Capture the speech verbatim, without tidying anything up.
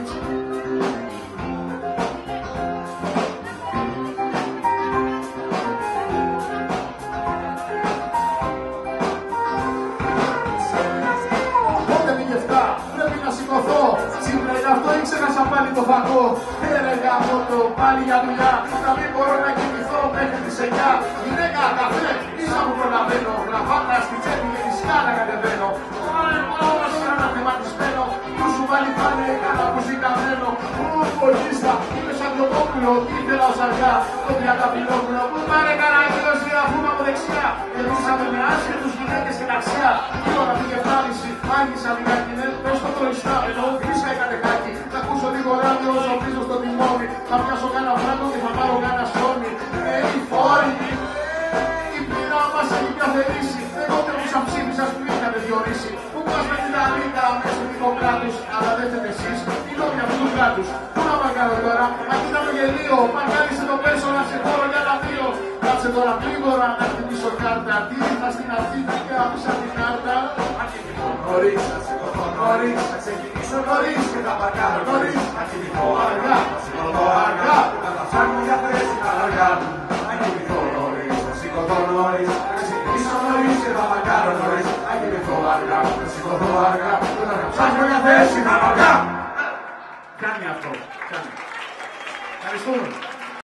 κορίτσι. Πότε πήγε εφτά, πρέπει να σηκωθώ. Σήμερα γι' αυτό ή ξέχασα πάλι το φακό. Έλεγα από το πάλι για δουλειά. Να μην μπορώ να κοιμηθώ μέχρι τις εννιά. Γυναίκα, καφέ, ίσα μου προλαβαίνω. Γραφάτα στη τσέπη και τη σκάλα κατεβαίνω. Τώρα μόνο σε ένα θεματισμένο. Που σου βάλει πάνε κάνα που ζηταμένο. Ου, πολίστα, είμαι σαν το κόκκουλο. Τι ήθελα ως αργά, το τριανταφυλόκουλο. Που πάρε καραγγέλος για να φούμε από δεξιά. Γεμίσαμε με άσχετους γυναίκες και ταξιά. Η ώρα πήγε φράβηση, άγγισα λιγάκι, ναι, πες το χωριστά. Ενώ βρίσκα η κατεχάκι. Θα ακούσω λίγο ράδιο όσο πίσω στο τιμόνι. Θα πιάσω κάνα φράγκο και θα πάρω κάνα σόνι. Ε, οι φόροι, η πείρα μας έχει καθαρίσει. Εγώ δεν μου σαν ψήφισας που είχατε διορίσει. Που πας με την αλήθεια μέσα στο δικό κράτους. Αλλά δεν θέτε εσείς, οι νόμοι αυτού του κράτους. Πού να μαρκάρω τώρα, aquí ήταν το γελίο. Μαρκάρισε το πέσο να σε χώρο για ένα δύο. Κάτσε τώρα γρήγορα να χτυπήσω κάρτα. Τι ήρθα στην αρχή και άφησα την κάρτα. Θα κοιμηθώ νωρίς, θα σηκωθώ νωρίς. Θα ξεκινήσω νωρίς και θα παρκάρω νωρίς. Θα κοιμηθώ αργά, θα σηκωθώ αργά. Θα τα ψάχνω για θέση τα αργά. Θα κοιμηθώ νωρίς, θα σηκωθώ νωρίς. Θα ξεκινήσω νωρίς και θα παρκάρω νωρίς. Θα κοιμηθώ αργά, θα σηκωθώ αργά. Θα τα ψάχνω για θέση τα αργά. Κάνει αυτό, κάνει. Ευχαριστούμε.